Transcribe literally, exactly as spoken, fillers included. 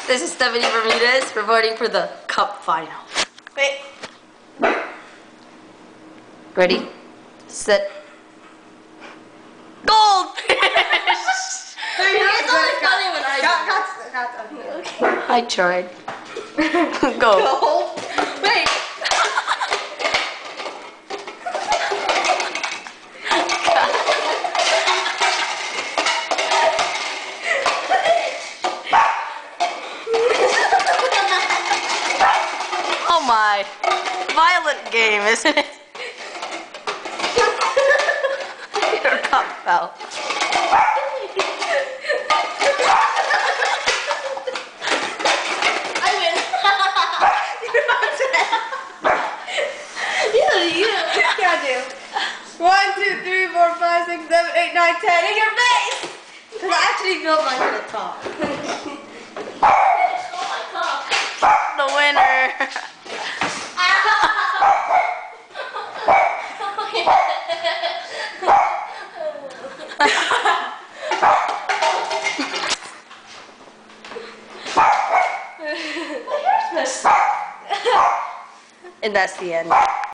This is Stephanie Bermudez reporting for the Cup Final. Wait. Ready, set, goldfish! It's only funny when I Got, got, got on here. do. I tried. Go. Gold. Wait. Oh my. Violent game, isn't it? Your cup fell. I win. you, you. Yeah, I do. One, two, three, four, five, six, seven, eight, nine, ten. In your face! Because I actually filled mine to the top. The winner. And that's the end.